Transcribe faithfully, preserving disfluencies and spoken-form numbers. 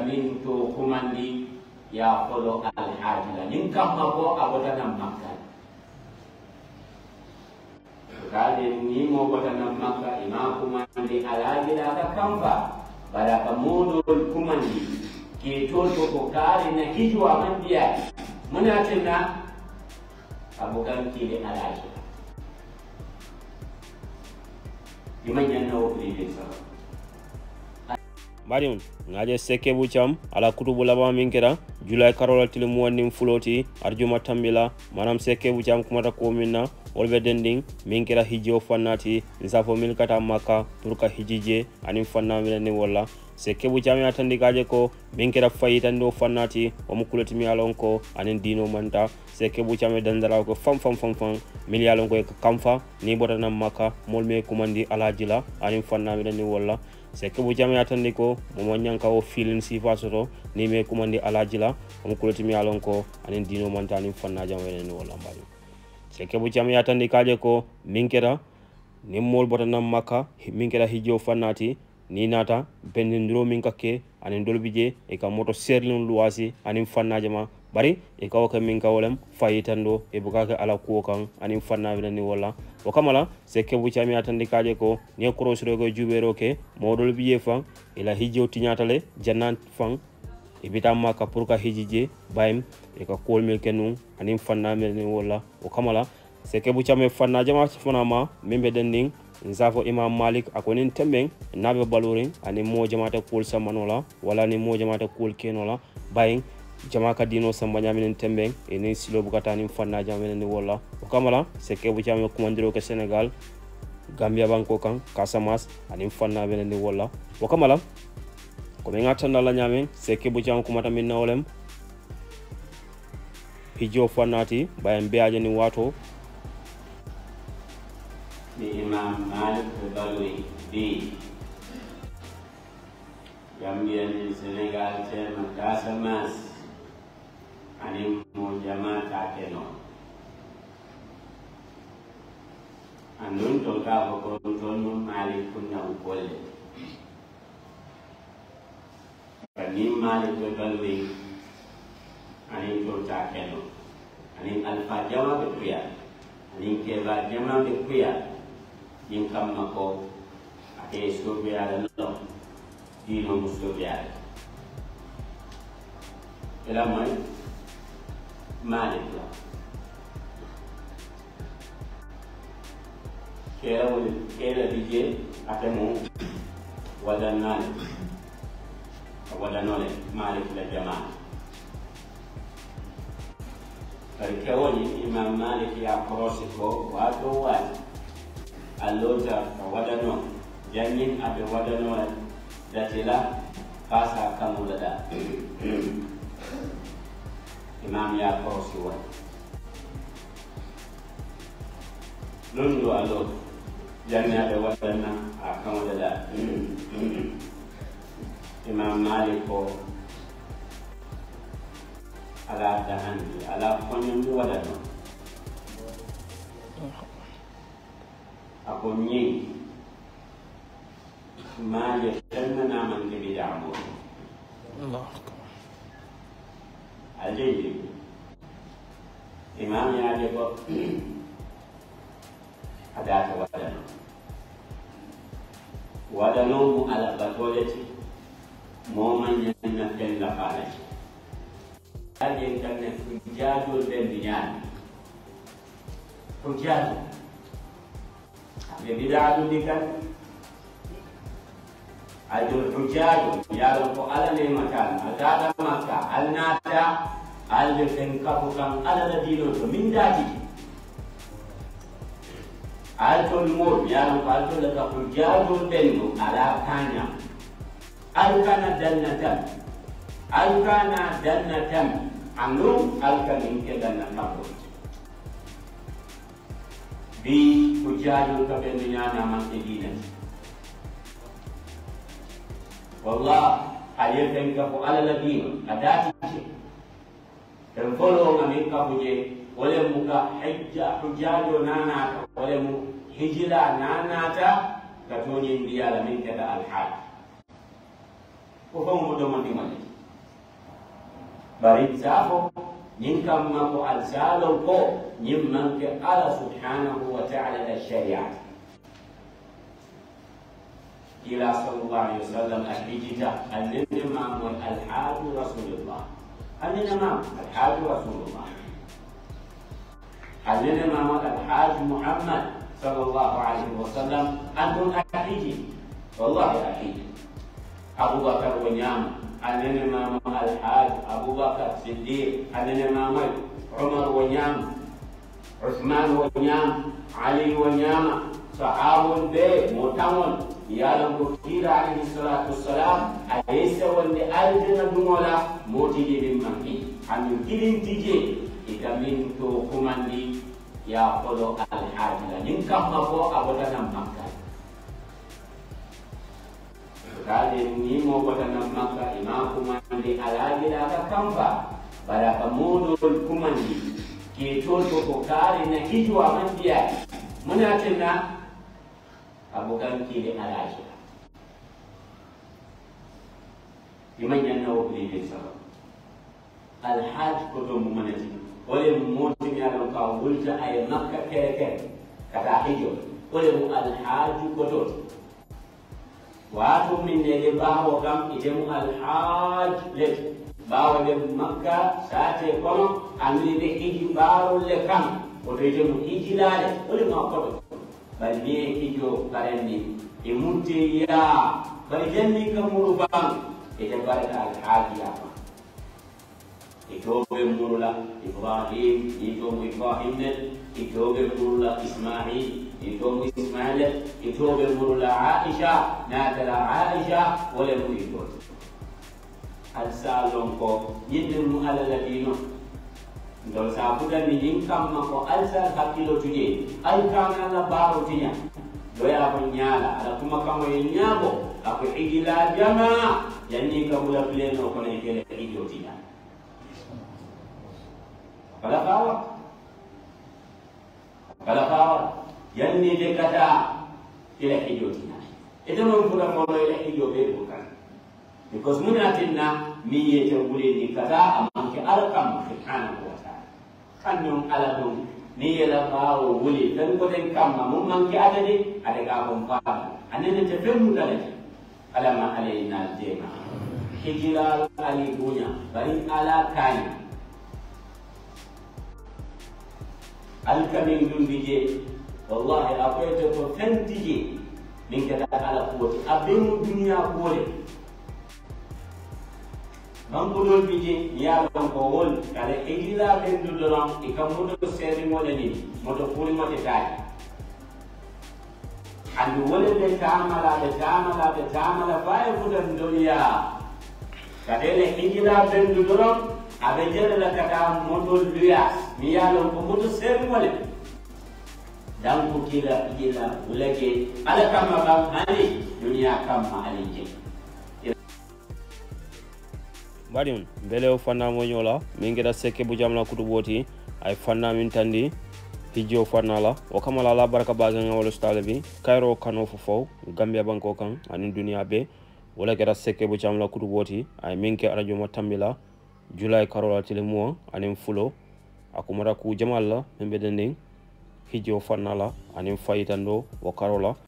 nin to kumandi ya folo alhajila nin kamma ko abotana makka kade ni mo botana makka ima kumandi alhajila ka kamfa bara ka modol kumandi ke to to ko kare na hijwa mandiya muna tinna abokan kile alhajila imanyan na opri sa Mariam ngaje seke bucham ala kutubu laba minkera julay karola tili muwannim fuloti arjuma tambila manam seke bucham kumata ko minna wolbe dending minkera hijjo fannati nsafo milkata maka turka hijije anim fanna milani wala seke bucham atandi gaje ko minkera fayitando fannati o mukuloti mi alonko anin dino manta seke bucham dandara ko fam fam fam fam milyalon ko kamfa ni botana maka molme kumandi alajila anim fanna milani wala seke bu jame atandi ko mo nyanka o filin sifa soto ni me kumandi alajila on kuloti mi alon ko anen dino montani fanna jam wenen wala mbali seke bu jame atandi kaje ko minkera ni mol botana makka minkera hijjo fannati ni nata bendindro minkake anen dolbije e ka moto serlin luwasi anen fanna jama bari e ka waka minka wolem fayitando e bukake ala kuwo kan anen fanna wenen wala o kamala seke bu chami atandi kaje ko ne korosro go jubero ke modol biye fan ila hijjo tinyatale jannan fan e bitama ka pour ka hijije bayim e ka kol mil kenu anim fanna mel ni wala o kamala seke bu chami fanna jama fanama membe dending nzafo imam malik akonin tembeng nabe balorin ani mo jamata kol samanola wala ni mo jamata kol kenola bayim jama ka dino samba nyaminen tembeng e ni silo bukata ni fanna jaminen ni wala o kamala seke bu chami kumandiro ke Senegal Gambia banko kan Casamance ani fanna benen ni wala o kamala ko be ngata ndala nyamen seke bu chami kumata min nawlem hijjo fannati bayam beaje ni wato ni imam Malik Balwi di Gambia ni Senegal tema Casamance ani mo jamata keno andun to ka ko to no mali kunna ukolle ani mali to balwi ani to ta keno ani alfa jama be kuya ani ke ba jama be kuya yin kamma ko ate so be ala no dino musto be ala ela mai Malik la kera wuli kera dije atemu wadannan wadanole Malik la jamaa karikawoni imam Malik ya korosiko wado wadi allota wadano jannin abe wadano datila fasa kamulada imam ya korosi wa lundu alo janna da wadanna akan wadada imam maliko ala dahandi ala konyon wadano akonyi ma ya janna naman gibi da'mu Allah ajeji imam ya je ko adata wadano wadano mu ala batolati mo man yanna fen la fala aje kan ne fujado ben binyan fujado be bidadu dikan Adul hujjaju ya ko ala ne makan adada maka alnata alde fen kafukan ala da dino to min daji alto mo ya ko alto la ka hujjaju benno ala kanya alkana dannatan alkana dannatan amru alkanin ke dannatan bi hujjaju ka benno nyana man edina wallah ayatan ka ko ala ladino adati kan folo ngami ka buje wala muka hajja hujjajo nana wala mu hijira nana ta ka toni ndiya la min kada al hajj ko ko mo do mandi mali bari safo ñin kamma ko alsalon ko ñin manke ala subhanahu wa taala la shariat ila sallallahu alaihi wasallam ahijita annene mamon alhaaju rasulullah annene mam alhaaju rasulullah annene mamon alhaaju muhammad sallallahu alaihi wasallam antum ahiji wallahi ahiji abubakar wa ñama annene mamon alhaaju abubakar siddiq annene mamon umar wa ñama usman wa ñama ali wa ñama sahabun be motamon yalan ko kila alayhi salatu wassalam ayesa wonde aljana dumola motiji ɗin manki amin kilintije ikamin to kumandi ya koɗo alhaajila nin kamma ko a botanan makka kade ni mo botanan makka ima kumandi alhaajila ka kamfa bara ka moɗol kumandi ke toto ko kaari na hijwa mandiya munatinna abokan kile alaji liman yanna wa kulli sabab alhaj ko do mo manati wala mo tin ya do ka wulta ay makka kere kere kata hijo wala mo alhaj ko do wato min ne de bawo kam ide mo alhaj le bawo de makka sate kono amri de hiji bawo le kam ko de mo hijilale wala ma ko bari ni hijo karendi e munte ya bari janni kam muru bang e de baraka alhaji ya e tobe murula ibrahim e to ibrahim ne e tobe murula ismail e to ismail e tobe murula aisha na tala aisha wala mu ito al salon ko yidde mu ala ladino ndol sa buda ni nin kamma ko alsa hakkilo tuje ay kana la baro tinya do ya ko nyala ala kuma kamo e nyabo ako igila jama yanni ka bula pleno ko ne kele idio tinya kala kawa kala kawa yanni de kata kele idio tinya ede mo bula ko le idio be bukan because munatinna mi yete bule ni kata amanke alkam subhanahu wa kanyum ala dum ni yela bawo wuli tan ko den kamma mum manki adade ade ga ko fa anene te femu dale ala ma alayna jema hijira ali bunya bari ala kani al kamin dum bije wallahi akwete ko fentije min kada ala quwwati abin dunya quwwati Bangkudul biji ya bangko wol kala ejila bendu dolam ikam modo seri mole ni modo puli mote tay andu wole be tamala be tamala be tamala bae fudan dunya kadele ejila bendu dolam abe jere la kata modo luyas mi ya lo ko modo seri mole dan ko kila ejila ulage ala kama bam hani dunya kama alije Badiun bele o fanna mo nyola min geda seke bu jamla kutu boti ay fanna min tandi hijo fanna la o kamala la baraka baga ngawlo stale bi kayro kano fofo gambia banko kan anin dunia be wala geda seke bu jamla kutu boti ay minke radio matambila julay karola tele mo anin fulo akumara ku jamal la membe dending hijo fanna la anin fayitando o karola